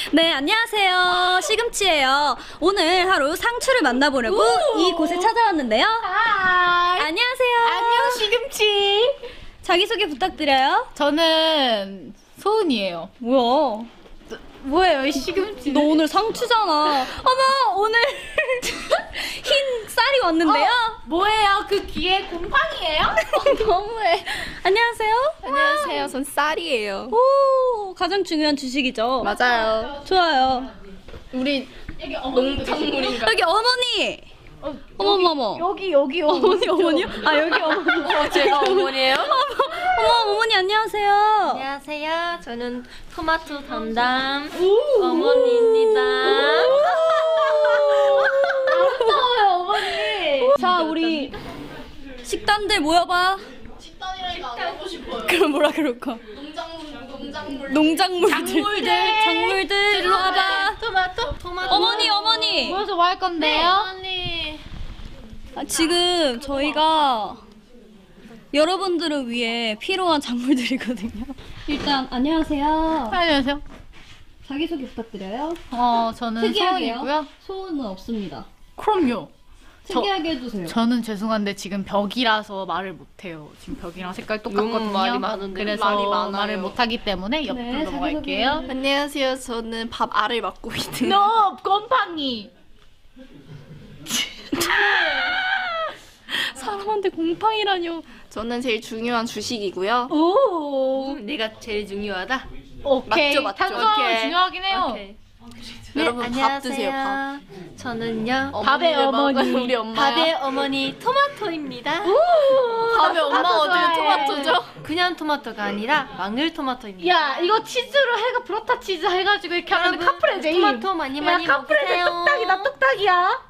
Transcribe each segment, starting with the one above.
네, 안녕하세요. 시금치예요. 오늘 하루 상추를 만나보려고 이곳에 찾아왔는데요. 안녕하세요. 안녕 시금치. 자기소개 부탁드려요. 저는 소은이에요. 뭐야? 뭐예요 이 시금치? 너 오늘 상추잖아. 어머, 오늘 흰 쌀이 왔는데요. 뭐예요? 그 귀에 곰팡이에요? 너무해. 안녕하세요. 안녕하세요. 전 쌀이에요. 오, 가장 중요한 주식이죠. 맞아요. 좋아요. 우리 여기 농작물인가? 여기 어머니. 어머머머. 여기 어머니요? 아, 여기 어머니. 제가 어머니예요? 어머, 어머니 안녕하세요. 안녕하세요. 저는 토마토 담당 어머니입니다. 아름다워요 어머니. 자, 우리 식단들 모여봐. 식단이라니까 안 하고 싶어요. 그럼 뭐라 그럴까? 농작물들. 작물들 일로 와봐. 토마토. 어머니. 모여서 뭐 할 건데요? 언니. 아, 지금 저희가 여러분들을 위해 필요한 작물들이거든요. 일단 안녕하세요. 안녕하세요. 자기소개 부탁드려요. 저는 특이하게요. 소은이고요. 소은은 없습니다. 그럼요. 특이하게 해주세요. 저는 죄송한데 지금 벽이라서 말을 못해요. 지금 벽이랑 색깔 똑같거든요. 말이 많은데. 그래서 말이 많아요. 말을 못하기 때문에 옆으로 네, 넘어갈게요. 안녕하세요. 저는 밥 알을 맡고 있는. 너 곰팡이. 사람한테 곰팡이라뇨. 저는 제일 중요한 주식이고요. 오. 네가 제일 중요하다. 오케이. 맞죠? 탄수화물 오케이. 중요하긴 해요. 오케이. 여러분 밥 드세요. 밥. 저는요. 밥의 어머니. 우리 엄마. 밥의 어머니 토마토입니다. 밥의 엄마 어디 좋아해. 토마토죠? 그냥 토마토가 아니라 마늘 토마토입니다. 야 이거 치즈로 해가 브로타 치즈 해가지고 이렇게 하면 여러분, 카프레제. 토마토 많이 많이 카프레제 먹으세요. 뚝딱이야.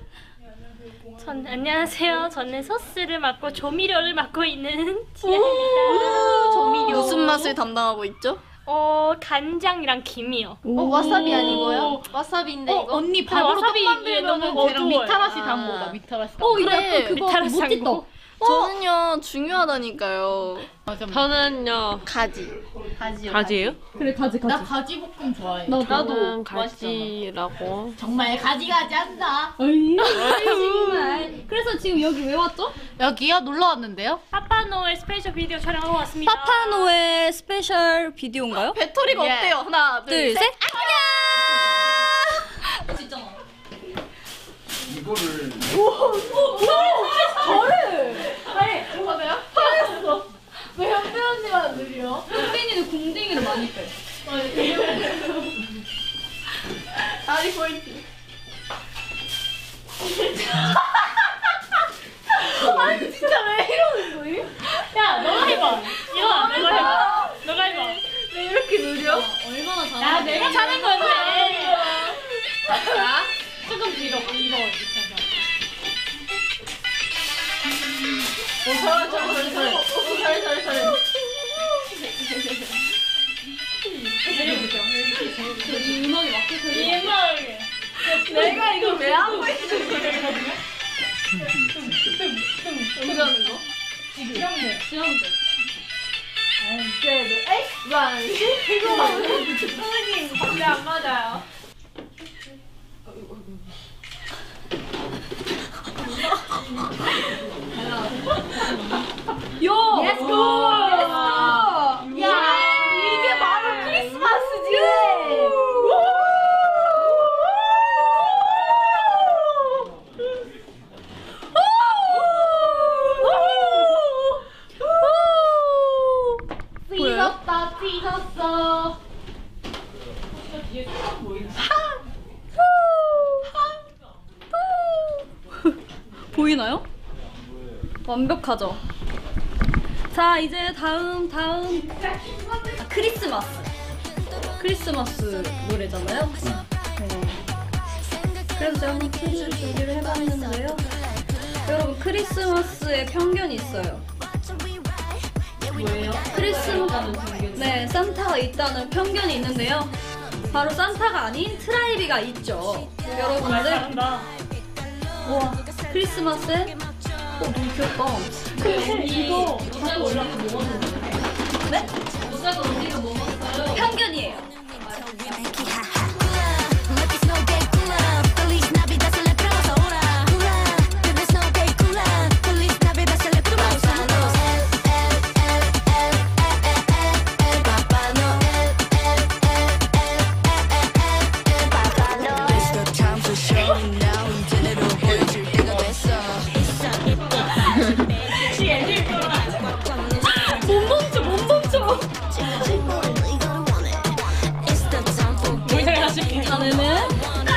안녕하세요. 저는 소스를 맡고 조미료를 맡고 있는 지아입니다. 조미료. 무슨 맛을 담당하고 있죠? 간장이랑 김이요. 와사비 아니고요? 와사비인데 이거? 언니 근데 밥으로 와사비 떡 만들면 너무 쟤랑 어두워요. 미타라시 담고다. 미타라시 담고. 이거 그래. 약간 그거 미타라스 모찌떡. 저는요 중요하다니까요. 맞아. 저는요 가지. 가지예요? 그래, 가지. 나 가지 볶음 좋아해. 나도. 가지라고. 정말 가지 한다. 어이, 정말. 그래서 지금 여기 왜 왔죠? 여기요 놀러 왔는데요. 파파노엘 스페셜 비디오 촬영하고 왔습니다. 파파노엘 스페셜 비디오인가요? 배터리가 예. 없대요. 하나, 둘, 셋. 안녕! 진짜. 이거를 왜 현배 언니만 느려? 땡이는 궁뎅이를 많이 빼. 다리 포인트. 아니 진짜 왜 이러는 거임? 야, 너가 해봐. 이거 내가 해봐. 너가 해봐. 왜 이렇게 느려? 얼마나 잘하는 야, 내가 잘한 건데. 자, 조금 뒤로 이거. 이 음악이 맞게 이 음악에. 내가 이거 왜 하고 있어? 언제 하는 거? 지원돼. 선생님, 근데 안 맞아요. Let's go. 야 이게 바로 크리스마스지. 찢었다 찢었어. 보이나요? 완벽하죠? 자, 이제 다음 크리스마스 노래잖아요. 네. 그래서 제가 한번 준비를 해봤는데요. 여러분, 크리스마스에 편견이 있어요. 뭐예요? 네, 산타가 있다는 편견이 있는데요. 바로 산타가 아닌 트라이비가 있죠. 여러분들, 잘한다. 우와, 크리스마스에 너무 귀엽다. 이거 모자가 언니가 뭐 먹었는데? 네? 모자가 언니가 뭐 먹었어요? 편견이에요. 이번에는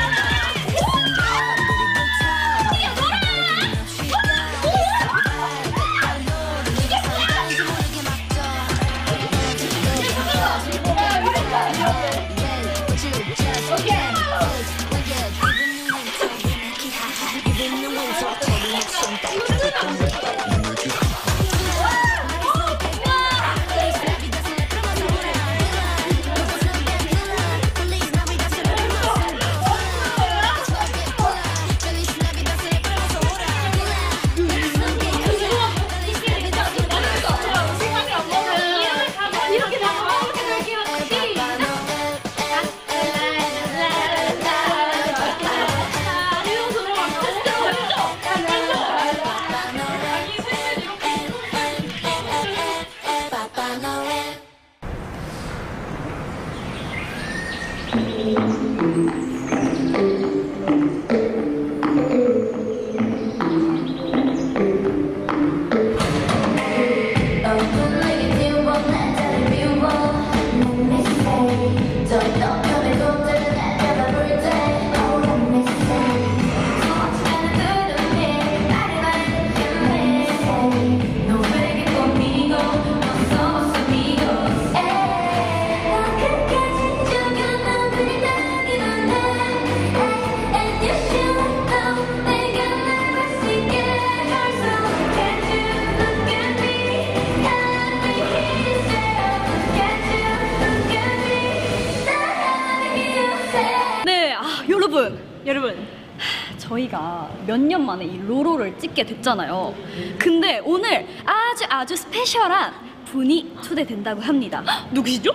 여러분 저희가 몇 년 만에 이 로로를 찍게 됐잖아요. 근데 오늘 아주 스페셜한 분이 초대된다고 합니다. 누구시죠?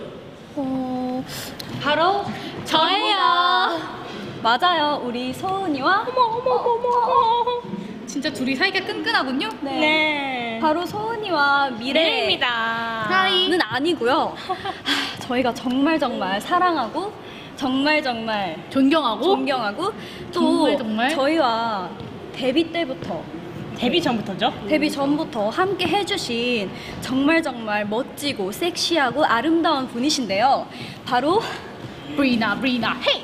바로 저예요. 맞아요. 우리 서은이와 어머. 진짜 둘이 사이가 끈끈하군요. 네. 바로 서은이와 미래입니다. 하이는 아니고요. 저희가 정말 사랑하고 정말 존경하고 또 정말 저희와 데뷔 때부터 데뷔 전부터 함께 해주신 정말 멋지고 섹시하고 아름다운 분이신데요. 바로 브리나 헤이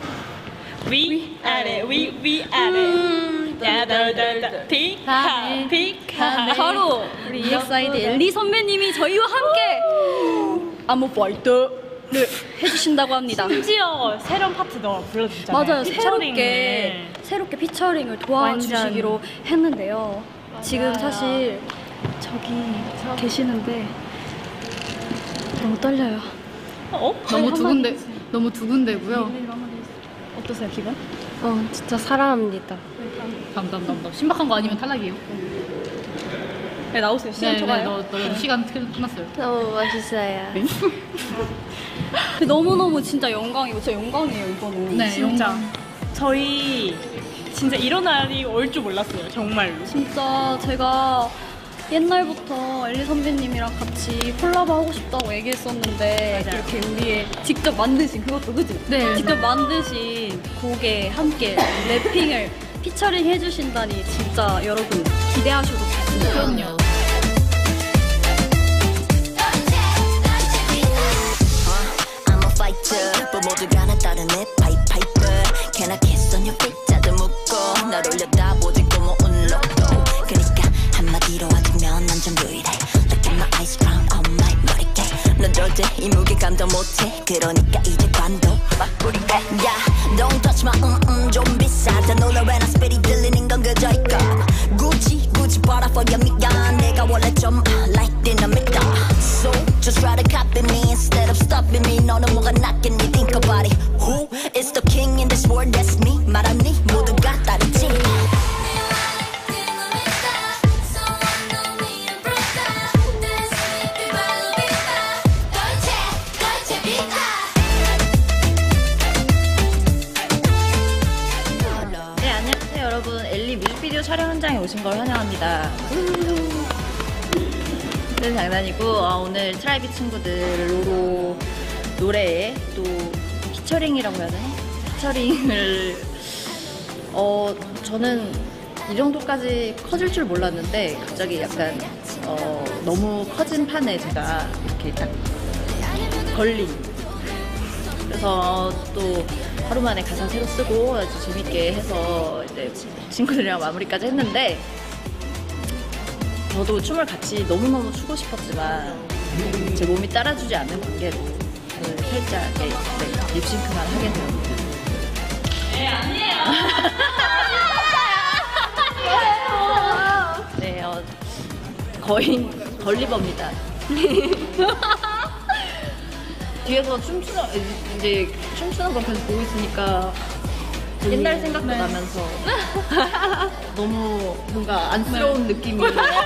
위아래 피카 바로 우리 EXID 엘리 선배님이 저희와 함께 안무 파이트를 해주신다고 합니다. 심지어 새로운 파트도 불러주잖아요. 맞아요. 새롭게 피처링을 도와주시기로 했는데요. 지금 사실 저기 계시는데 너무 떨려요. 너무 두근대고요. 어떠세요, 기분? 진짜 사랑합니다. 담. 신박한 거 아니면 탈락이에요. 네, 나오세요. 시간 좋아요. 너 시간 끝났어요. 너무 멋있어요. 너무너무 진짜 영광이고 진짜 영광이에요, 이거는. 네, 진짜 저희 진짜 이런 날이 올 줄 몰랐어요. 정말로. 진짜 제가 옛날부터 엘리 선배님이랑 같이 콜라보 하고 싶다고 얘기했었는데 맞아요. 이렇게 우리의 직접 만드신 그것도 그지? 네. 직접 만드신 곡에 함께 래핑을 피처링 해주신다니 진짜 여러분 기대하셔도 좋습니다. 그럼요. 모두가 나 따르네 파이파이프 Can I kiss on your feet 자들 묶고 날 올려다보지고 뭐 운록도 그니까 한마디로 와주면 난 좀 유일해 Look at my eyes brown on my 머리깨 넌 절대 이 무게감 더 못해 그러니까 이제 관도 바꾸리게 Yeah don't touch my 좀 비싸다 놀라 when I spit it 들리는 건 그저 이거 굳이 봐라 for your 미안 내가 원래 좀 like dynamite So just try to copy me instead of stopping me 너는 뭐가 낫겠니 think about it Who is the king in this world that's me 말하니 모두가 다르지 네, 안녕하세요 여러분. 엘리 뮤직비디오 촬영 현장에 오신 걸 환영합니다. 네, 장난이고 오늘 트라이비 친구들 로로 노래에 또 피처링이라고 해야 되나? 피처링을 저는 이 정도까지 커질 줄 몰랐는데 갑자기 약간 너무 커진 판에 제가 이렇게 딱 걸린 그래서 또 하루 만에 가사 새로 쓰고 아주 재밌게 해서 이제 친구들이랑 마무리까지 했는데 저도 춤을 같이 너무너무 추고 싶었지만 제 몸이 따라주지 않는 관계로 살짝 립싱크만 하게 되었네요. 네, 거의 걸리버입니다. 뒤에서 춤추는 거 계속 보고 있으니까 옛날 생각도 나면서 너무 뭔가 안쓰러운 느낌이.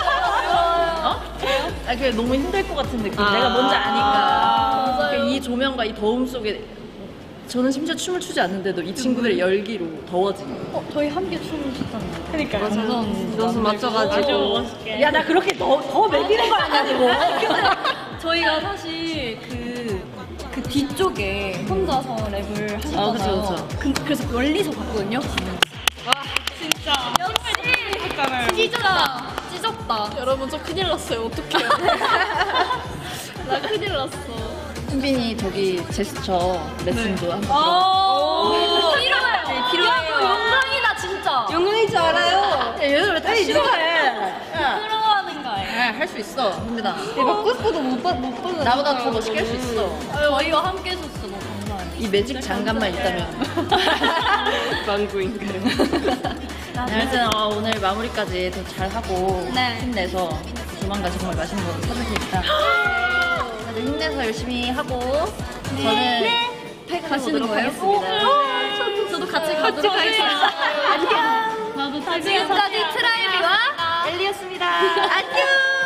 그게 너무 힘들 것 같은 느낌. 내가 뭔지 아니까. 이 조명과 이 더움 속에 저는 심지어 춤을 추지 않는데도 이 친구들의 열기로 더워지는. 저희 함께 춤을 췄잖아요. 그러니까. 노선 맞춰가지고. 야, 나 그렇게 더 매기는 거 아니야, 지금? 저희가 사실 그 뒤쪽에 혼자서 랩을 하셨잖아요. 그쵸. 그래서 멀리서 봤거든요. 진짜. 찢었다. 여러분 저 큰일 났어요. 어떡해요? 나 큰일 났어. 은빈이 저기 제스처 레슨도 한번 필요해요. 필요해요. 영광이다 진짜. 영광인 줄 알아요. 얘들 왜 다 싫어해? 부러워하는 거예요. 할 수 있어, 은빈아. 받고 싶어도 못 받는. 나보다 더 멋있게 할 수 있어. 저희와 함께 해줬어. 너무 감사해요. 이 매직 장갑만 있다면. 망구인가요? 아무튼 오늘 마무리까지 더 잘하고 네. 힘내서 조만간 정말 맛있는 거 사줄 테니까 다들 힘내서 열심히 하고 저는 가시는 거예요? 저도 같이 가도록 하겠습니다. 안녕. 지금까지 트라이비와 엘리였습니다. 안녕.